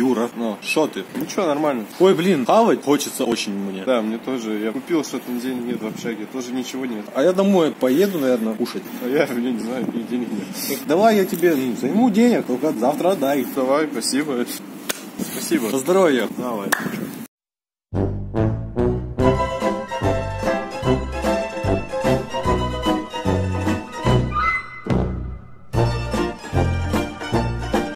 Юра, ну, шо ты? Ничего, нормально. Ой, блин, хавать хочется очень мне. Да, мне тоже. Я купил что-то, денег нет в общаге. Тоже ничего нет. А я домой поеду, наверное, кушать. А я, блин, не знаю, и денег нет. Давай я тебе займу денег, только завтра отдай. Давай, спасибо. Спасибо. На здоровье. Давай.